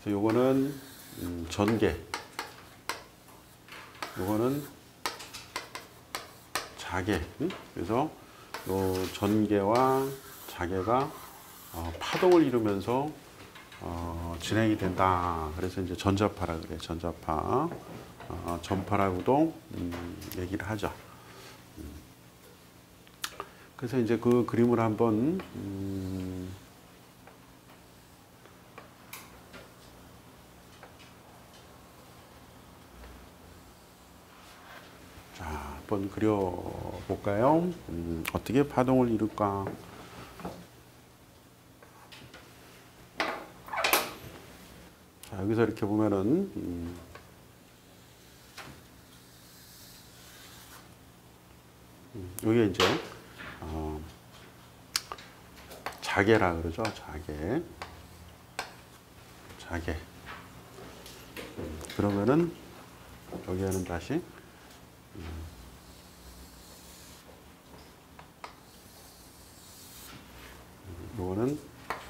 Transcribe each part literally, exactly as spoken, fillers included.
그래서 요거는 음, 전개, 요거는 자개. 응? 그래서 요 전개와 자개가 어, 파동을 이루면서 어, 진행이 된다. 그래서 이제 전자파라 그래. 전자파, 어, 전파라고도 음, 얘기를 하죠. 음. 그래서 이제 그 그림을 한번 음, 자, 한번 그려볼까요? 음, 어떻게 파동을 이룰까? 자, 여기서 이렇게 보면은 음, 이게 이제 어, 자개라 그러죠. 자개, 자개. 음, 그러면은 여기에는 다시 음, 요거는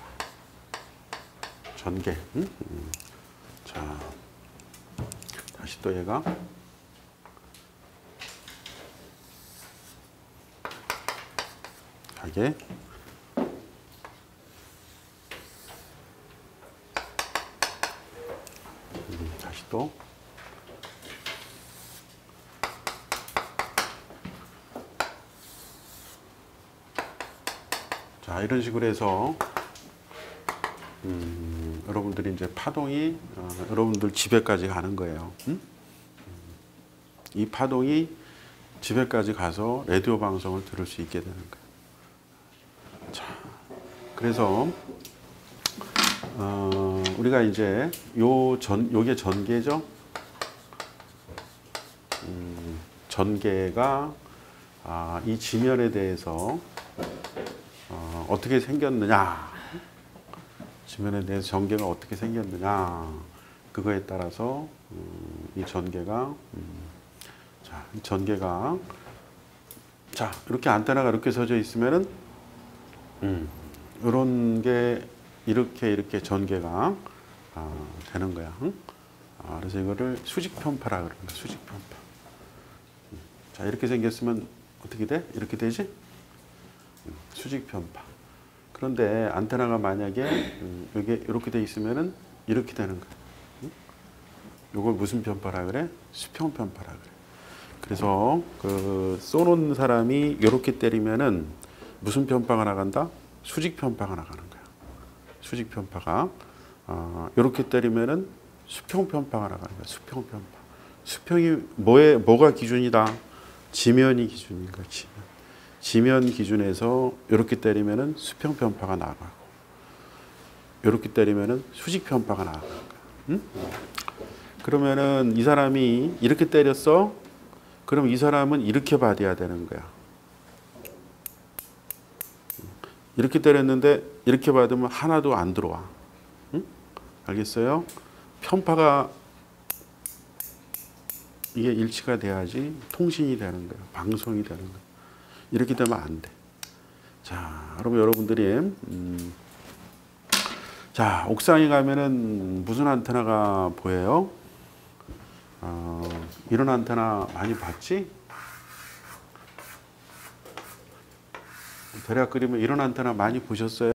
전개. 음? 음. 자, 다시 또 얘가 자개. 음, 다시 또 자, 이런 식으로 해서 음, 여러분들이 이제 파동이 어, 여러분들 집에까지 가는 거예요. 음? 이 파동이 집에까지 가서 라디오 방송을 들을 수 있게 되는 거예요. 자, 그래서 어, 우리가 이제 요 전, 요게 전개죠. 음, 전개가 아, 이 지면에 대해서 어, 어떻게 생겼느냐, 지면에 대해서 전개가 어떻게 생겼느냐, 그거에 따라서 음, 이 전개가 음, 자, 이 전개가 자, 이렇게 안테나가 이렇게 서져 있으면은 음, 이런 게 이렇게 이렇게 전개가 아, 되는 거야. 응? 아, 그래서 이거를 수직 편파라 그럽니다. 수직 편파. 음, 자, 이렇게 생겼으면 어떻게 돼? 이렇게 되지? 음, 수직 편파. 그런데 안테나가 만약에 음, 이게 이렇게 돼 있으면은 이렇게 되는 거야. 응? 이걸 무슨 편파라 그래? 수평 편파라 그래. 그래서 그 쏘는 사람이 이렇게 때리면은 무슨 편파가 나간다? 수직 편파가 나가는 거야. 수직 편파가 어, 이렇게 때리면은 수평 편파가 나가는 거야. 수평 편파. 수평이 뭐에 뭐가 기준이다? 지면이 기준인 거야. 지면. 지면 기준에서 이렇게 때리면은 수평 편파가 나가고 이렇게 때리면은 수직 편파가 나가는 거야. 응? 그러면은 이 사람이 이렇게 때렸어. 그럼 이 사람은 이렇게 받아야 되는 거야. 이렇게 때렸는데 이렇게 받으면 하나도 안 들어와. 응? 알겠어요? 편파가 이게 일치가 돼야지 통신이 되는 거야. 방송이 되는 거야. 이렇게 되면 안 돼. 자, 그럼 여러분들이 음, 자, 옥상에 가면은 무슨 안테나가 보여요? 어, 이런 안테나 많이 봤지? 대략 그리면 이런 안테나 많이 보셨어요?